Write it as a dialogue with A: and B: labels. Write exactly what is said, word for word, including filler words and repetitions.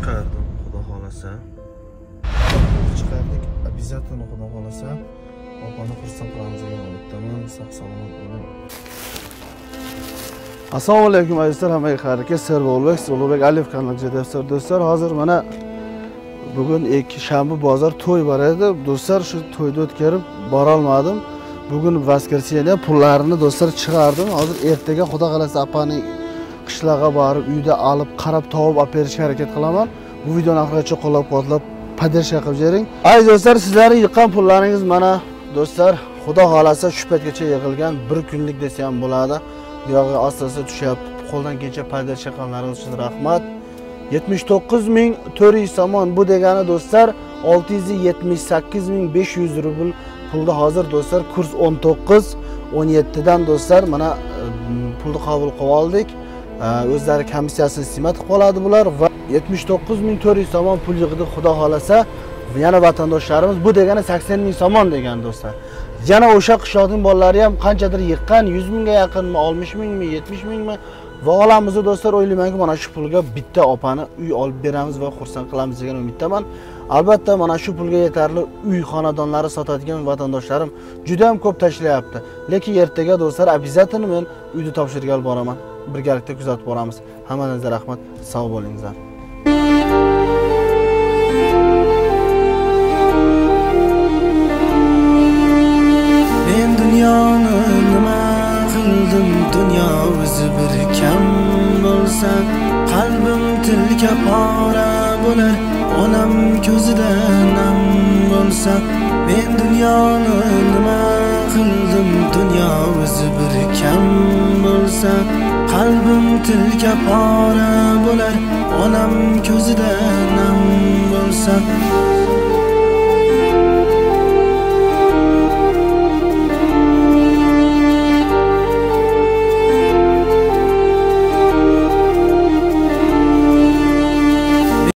A: chiqardim, xudo xolasa. Chiqardik, обязательно xudo xolasa. Opani xursand qilamiz degan umiddaman. Sog' salomat bo'ling. Assalomu alaykum azizlar, hammaga xayr. Servolbek, Ulug'bek Aliyev kanaliga tafsir do'stlar. Hozir mana bugun ikki shanba bozor to'y bor edi. Do'stlar, shu to'yda o'tkazib bora olmadim. Bugun voskreseniya pullarini do'stlar chiqardim. Hozir ertaga xudo xolasa apaning qishlog'iga borib, uyda olib, qarab, topib olib berishga harakat qilaman. Bu videoni oxirigacha qo'llab-quvvatlab, podдержка qilib bering. Aziz do'stlar, sizlarning yiqqan pullaringiz mana do'stlar, xudo xolasa shu paytgacha yig'ilgan bir kunlik desa ham bo'ladi. Yog'i asta-asta tushyapti. Qo'ldan kelsa podдержка qilganlaringiz uchun rahmat. yetmish to'qqiz ming to'rt yuz somon bu degani do'stlar olti yuz yetmish sakkiz ming besh yuz rubl pulda hozir do'stlar kurs o'n to'qqiz o'n yetti dan do'stlar mana pulni qabul qilib oldik. O'zlari komissiyasini simat qilib oladi bular va yetmish to'qqiz ming to'rt yuz somon pul yig'di xudo xolasa. Yana vatandoshlarimiz bu degani sakson ming somon degan do'stlar. Yana o'sha qishloqning bolalari ham qanchadir yiqqan, yuz mingga yaqinmi, oltmish mingmi, yetmish mingmi va olamizda do'stlar o'ylaymanki mana shu pulga bitta opani uy olib beramiz va xursand qilamiz degan umiddaman. Albatta mana shu pulga yetarli uy xonadonlari sotadigan vatandoshlarim juda ham ko'p tashlayapti. Lekin ertaga do'stlar обязательно men uyni topshirishga olib boraman. Birgalikda kuzatib boramiz. Hammangizga rahmat, sog' bo'linglar.
B: Men dunyoni nima qildim, dunyo o'zi bir kam bo'lsa, qalbim tilka pora bo'lar, onam ko'zida nam bo'lsa. Men dunyoni nima qildim, dunyo o'zi bir kam bo'lsa, qalbim tilka pora bo'lar, onam ko'zida nam bo'lsa.